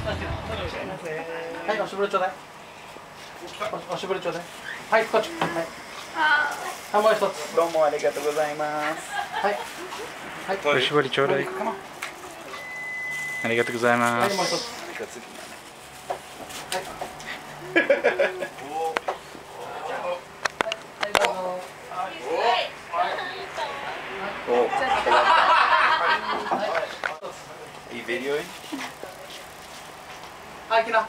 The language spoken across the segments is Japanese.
はい、おしぼりちょうだい。おしぼりちょうだい。はい、こっち。はい。あ、もう一つ。 どうもありがとうございます。 はい。はい。 おしぼりちょうだい。ありがとうございまはい、 す。 もう一つ。 いいビデオに。 はい、来な。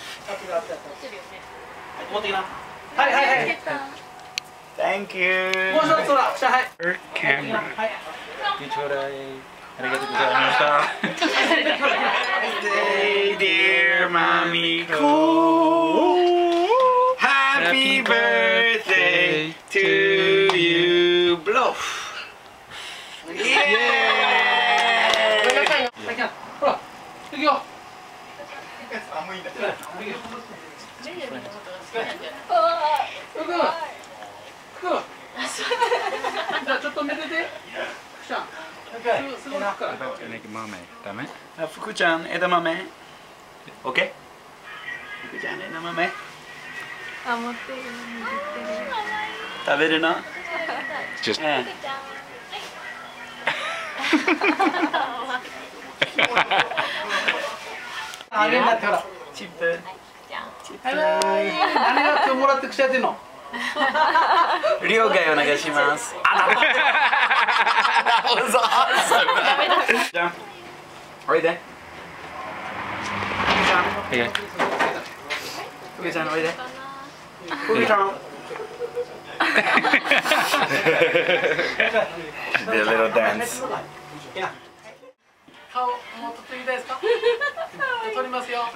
持ってきな。はいはいはい。 Thank you。 もう一つほら、はい。 カメラ。 はい。 ちょうだい。ありがとうございました。 Hey dear mommy Ko, Happy birthday to you. Blow. Yeah. ほら、行くよ。 寒いんだ。 行く。じゃあちょっと見てて。福ちゃん。すぐ行くから。 ダメ？ あ、福ちゃん枝豆。OK？福ちゃん枝豆。 あ、持ってる。 食べるの？ Just あげんなってほら。 チップ。 何が今日もらってくしゃってんの？ 了解お願いします。じゃん。おいで。 いや。 福ちゃんおいで。福ちゃん。The little dance。 顔もう撮ってみたいですか？撮りますよ。はい。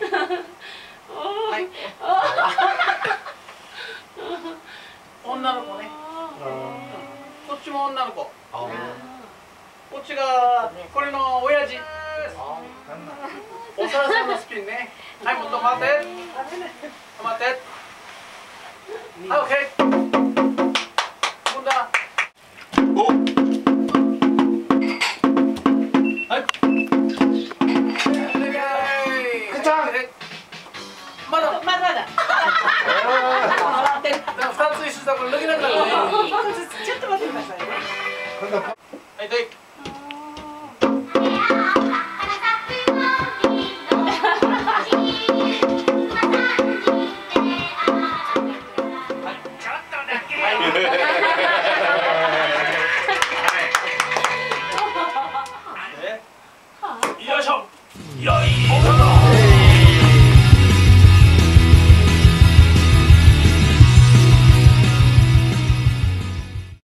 女の子ね。こっちも女の子。こっちがこれの親父。お皿さんのスピンね。はい、もっと待って。待って。はい、オッケー。今度は。 お。 はい。2つ一緒だから抜けなくなるね。 ちょっと待ってくださいね。 はい、はい。